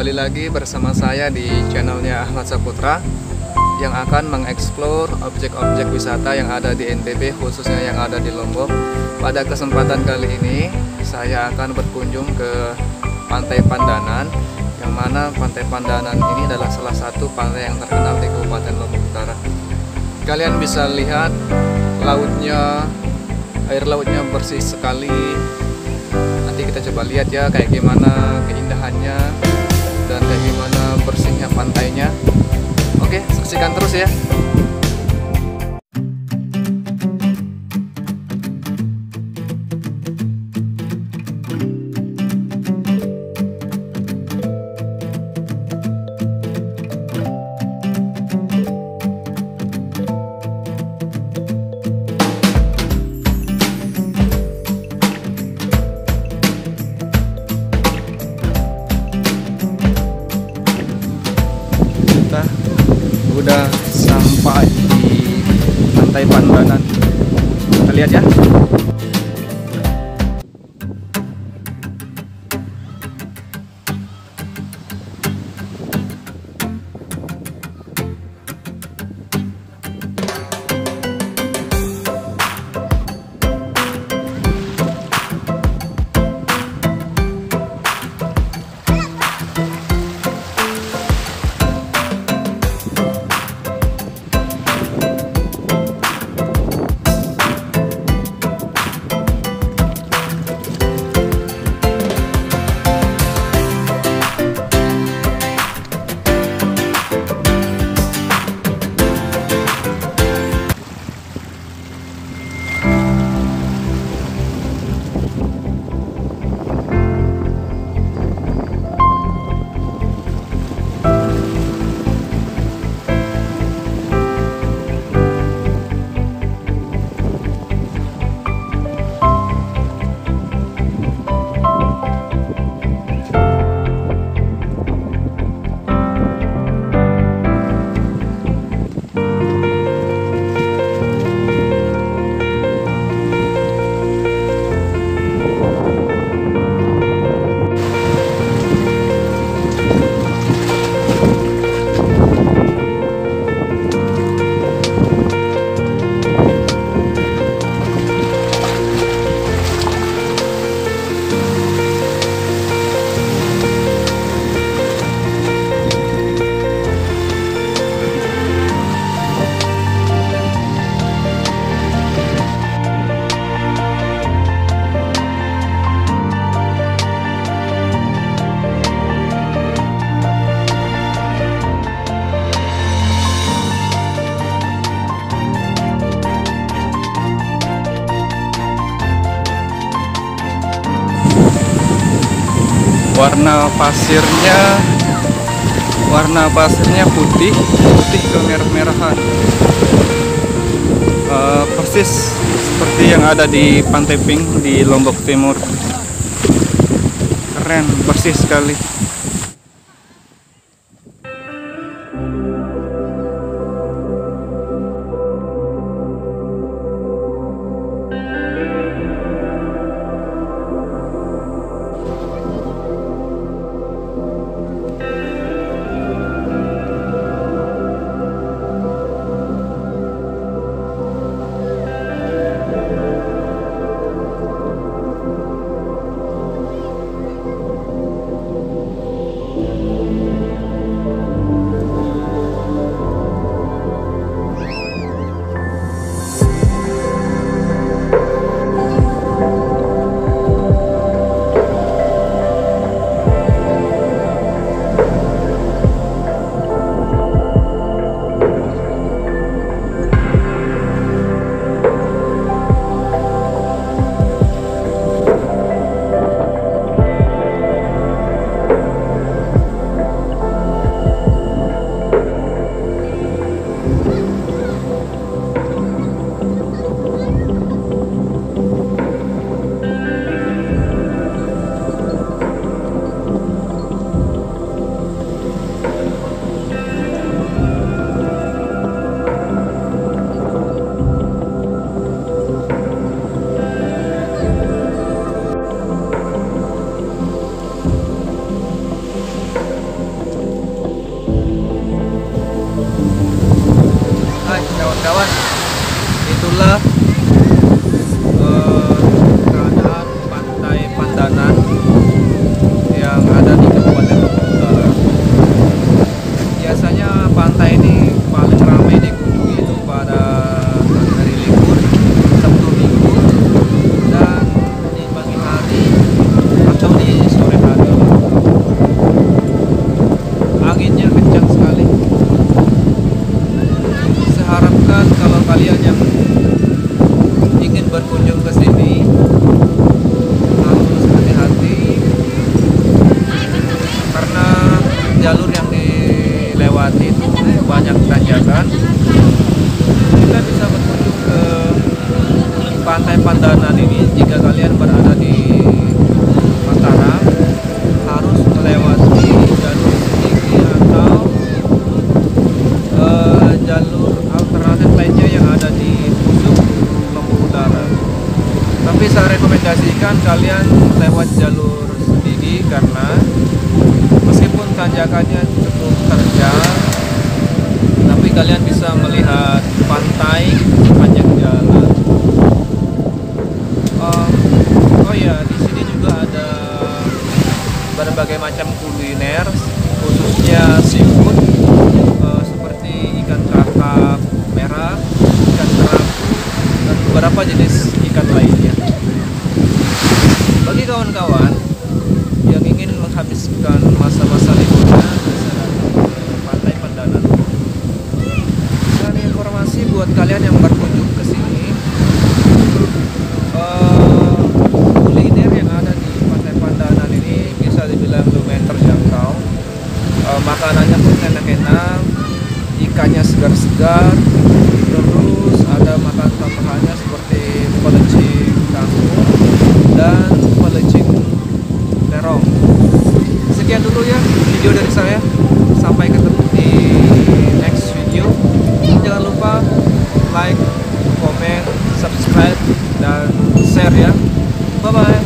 kembali lagi bersama saya di channelnya Ahmad Saputra yang akan mengeksplor objek-objek wisata yang ada di NTB, khususnya yang ada di Lombok. Pada kesempatan kali ini saya akan berkunjung ke Pantai Pandanan, yang mana Pantai Pandanan ini adalah salah satu pantai yang terkenal di Kabupaten Lombok Utara. Kalian bisa lihat lautnya, air lautnya bersih sekali. Nanti kita coba lihat ya kayak gimana keindahannya dan kayak gimana bersihnya pantainya. Oke, saksikan terus ya. Kita udah sampai di Pantai Pandanan. Kita lihat ya. Warna pasirnya putih ke merah-merahan, persis seperti yang ada di Pantai Pink di Lombok Timur. Keren, bersih sekali. kawan-kawan, itulah keadaan pantai Pandanan yang ada di Kabupaten Lombok Utara. Biasanya pantai ini paling ramai dikunjungi itu pada hari libur, Sabtu Minggu, dan di pagi hari atau di sore hari. Anginnya kencang sekali. Saya harapkan kalau kalian yang ingin berkunjung ke sini harus hati-hati, karena jalur yang dilewati itu banyak tanjakan. Kita bisa berkunjung ke pantai Pandanan ini jika kalian berada di Mataram, harus melewati jalur Sidigi atau jalur alternatif lainnya yang ada di Pusuk Lombok Utara. Tapi saya rekomendasikan kalian lewat jalur Sidigi karena meskipun tanjakannya cukup terjal, tapi kalian bisa melihat pantai sepanjang jalan. Oh ya, di sini juga ada berbagai macam kuliner, khususnya seafood, seperti ikan kakap merah, ikan kerapu, dan beberapa jenis ikan lainnya. Bagi kawan-kawan yang ingin menghabiskan masa-masa liburnya, bisa datang ke pantai Pandanan. Dan informasi buat kalian yang berkunjung ke sini, kuliner yang ada di pantai Pandanan ini bisa dibilang lumayan terjangkau. Makanannya pun enak-enak, ikannya segar-segar, terus ada makanan tambahannya seperti pelecing kangkung dan pelecing terong. Sekian dulu ya video dari saya, sampai ketemu di next video. Jangan lupa like, komen, subscribe, dan share ya. Bye bye.